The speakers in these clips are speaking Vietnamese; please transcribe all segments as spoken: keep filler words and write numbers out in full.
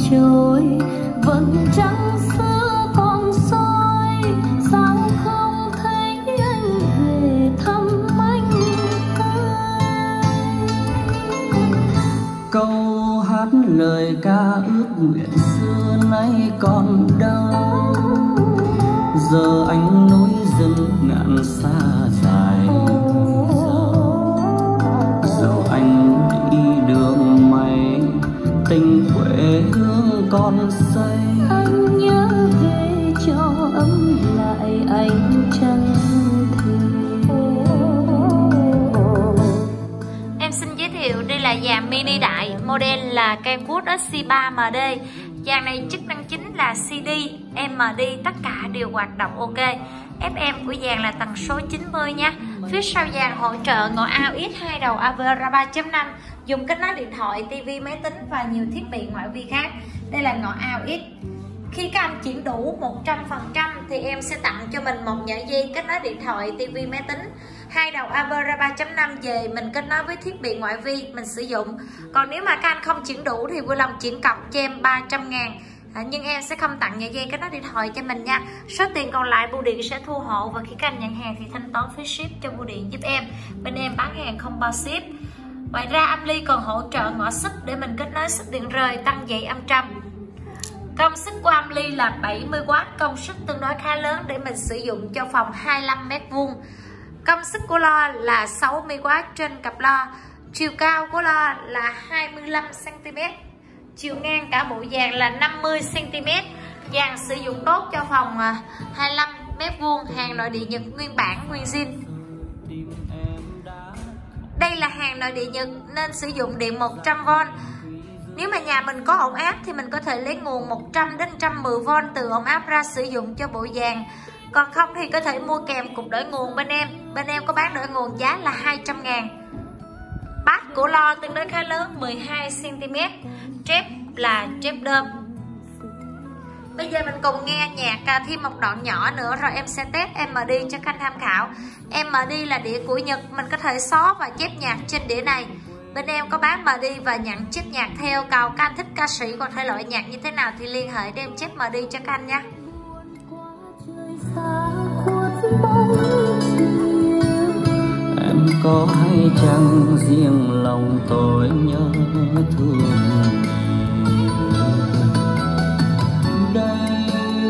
trôi, vẫn trăng xưa còn soi, sao không thấy anh về thăm anh ơi. Câu hát lời ca ước nguyện xưa nay còn đâu, giờ anh núi rừng ngàn xa dài. Dẫu anh đi đường mây, tình quê hương còn say. Anh nhớ về cho ấm lại anh chẳng thể. Em xin giới thiệu đây là dàn mini đại, model là Kenwood ét xê ba em đê. Dàn này chức năng chính là xê đê, em đê tất cả đều hoạt động ok. ép em của dàn là tần số chín mươi nha. Phía sau dàn hỗ trợ ngõ a u ích hai đầu Avera ba chấm năm, dùng kết nối điện thoại, tivi, máy tính và nhiều thiết bị ngoại vi khác. Đây là ngõ a u ích. Khi các anh chuyển đủ một trăm phần trăm thì em sẽ tặng cho mình một nhỡ dây kết nối điện thoại, tivi, máy tính, hai đầu Avera ba chấm năm về mình kết nối với thiết bị ngoại vi mình sử dụng. Còn nếu mà các anh không chuyển đủ thì vui lòng chuyển cọc cho em ba trăm ngàn. À, nhưng em sẽ không tặng nhỡ dây kết nối điện thoại cho mình nha. Số tiền còn lại bưu điện sẽ thu hộ, và khi các anh nhận hàng thì thanh toán phí ship cho bưu điện giúp em. Bên em bán hàng không bao ship. Ngoài ra âm ly còn hỗ trợ ngõ sub để mình kết nối sub điện rời tăng dậy âm trăm. Công suất của âm ly là bảy mươi oát, công suất tương đối khá lớn để mình sử dụng cho phòng hai mươi lăm mét vuông. Công suất của lo là sáu mươi oát trên cặp lo. Chiều cao của lo là hai mươi lăm xăng ti mét. Chiều ngang cả bộ dàn là năm mươi xăng ti mét. Dàn sử dụng tốt cho phòng hai mươi lăm mét vuông, hàng nội địa Nhật nguyên bản, nguyên zin. Đây là hàng nội địa Nhật nên sử dụng điện một trăm vôn. Nếu mà nhà mình có ổn áp thì mình có thể lấy nguồn một trăm đến một trăm mười vôn từ ổn áp ra sử dụng cho bộ dàn. Còn không thì có thể mua kèm cục đổi nguồn bên em. Bên em có bán đổi nguồn giá là hai trăm ngàn. Bát của lo tương đối khá lớn, mười hai xăng ti mét. Trép là trép đơm. Bây giờ mình cùng nghe nhạc thêm một đoạn nhỏ nữa rồi em sẽ test em đê cho các anh tham khảo. em đê là đĩa của Nhật, mình có thể xóa và chép nhạc trên đĩa này. Bên em có bán em đê và nhận chép nhạc theo cầu. Các anh thích ca sĩ còn thể loại nhạc như thế nào thì liên hệ để em chép em đê cho các anh nha. Em có hay chăng riêng lòng tôi nhớ thương đây.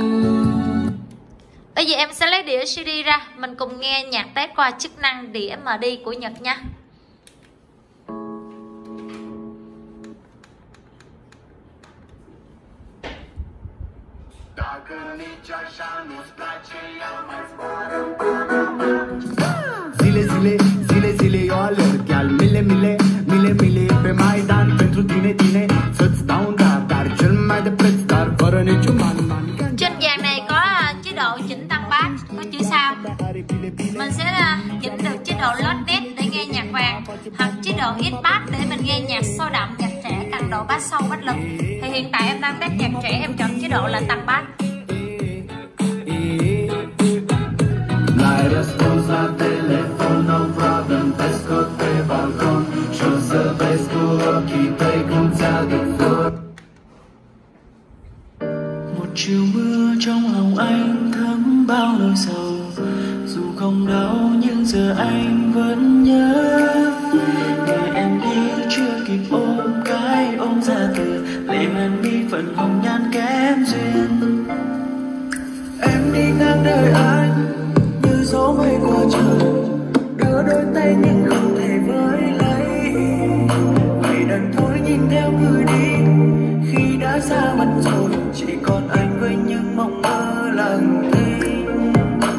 Bây giờ em sẽ lấy đĩa xê đê ra, mình cùng nghe nhạc test qua chức năng đĩa em đê của Nhật nha. Zile, zile, zile, zile eu alerg al mile, mile, mile, mile pe Maidan pentru tine, tine să-ți dau un dar, dar cel mai de preț, dar fără niciun man, man. Trên dàn này có chế độ chỉnh tăng bass, có chữ sao. Mình sẽ chỉnh được chế độ loud net để nghe nhạc vàng, hoặc chế độ ít bass để mình nghe nhạc sôi động, nhạc trẻ cần độ bass sâu, bass lực. Thì hiện tại em đang test nhạc trẻ, em chọn chế độ là tăng bass. L-ai răspuns la telefon, no problem, te scot pe balcon și o să vezi cu ochii tăi cum ți-aduc flori. Một chiều mưa trong lòng anh thấm bao nỗi sầu, dù không đau nhưng giờ anh vẫn nhớ. Ngày em đi chưa kịp ôm cái ôm ra từ, lệ man đi phần hồng nhan kém duyên. Em đi ngang đời anh như gió mây qua trời, đưa đôi tay nhưng không thể với lấy. Vậy đành thôi nhìn theo người đi, khi đã xa mặt rồi chỉ còn anh với những mộng mơ lặng thinh.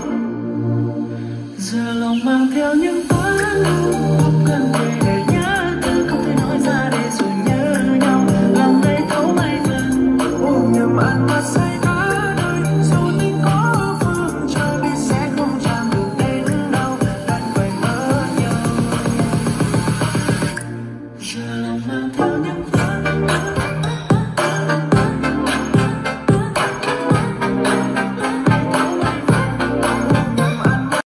Giờ lòng mang theo những toán không cần về lời nhớ từ, không thể nói ra để rồi nhớ nhau. Làm tay thấu mấy phần ôm nhầm anh mắt say.